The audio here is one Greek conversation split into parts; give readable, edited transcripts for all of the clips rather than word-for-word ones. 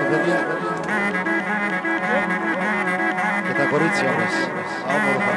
παιδιά. Και τα κορίτσια μας. Όμορφα.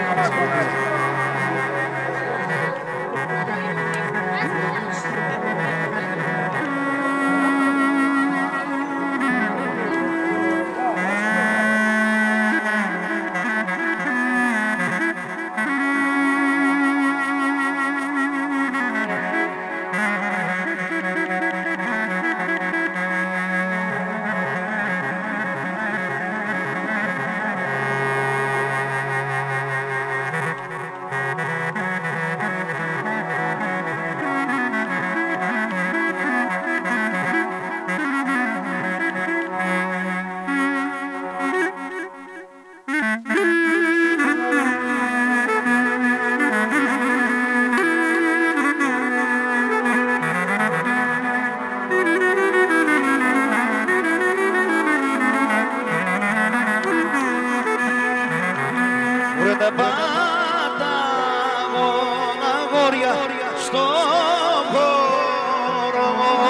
Τα πάντα αγόρια στο χώρο.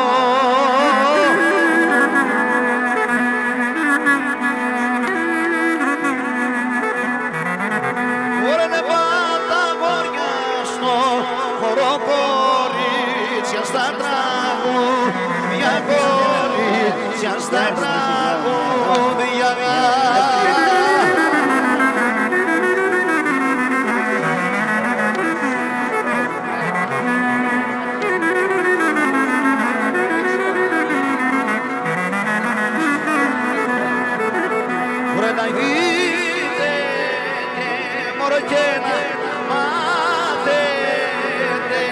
Ωραία τα πάντα αγόρια στο χώρο, κορίτσια στα τραγούδια, κορίτσια στα τραγούδια. Να δείτε και μωρό και να μάθετε.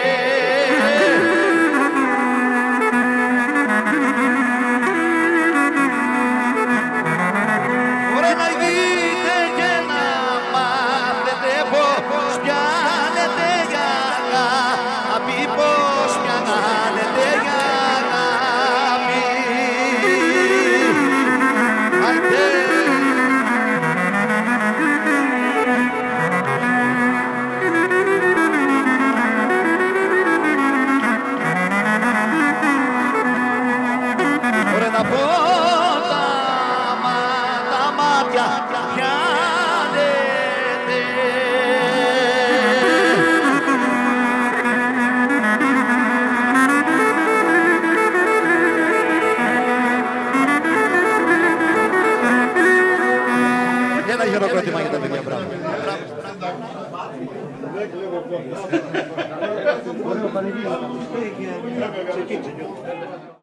Ωραία να δείτε και να μάθετε πως πιάνετε για αγάπη, πως πιάνετε για αγάπη. Να πω τα μάτια πιάνετε. Και ένα χειροκρότημα για τα παιδιά, μπράβο.